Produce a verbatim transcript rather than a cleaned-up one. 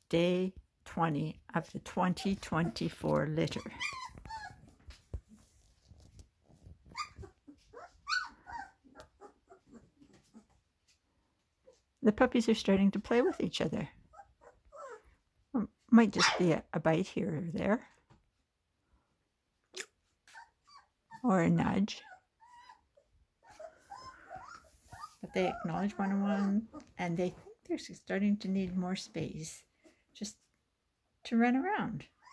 day twenty of the twenty twenty-four litter. The puppies are starting to play with each other. Might just be a, a bite here or there, or a nudge. But they acknowledge one on one, and they think they're starting to need more space just to run around.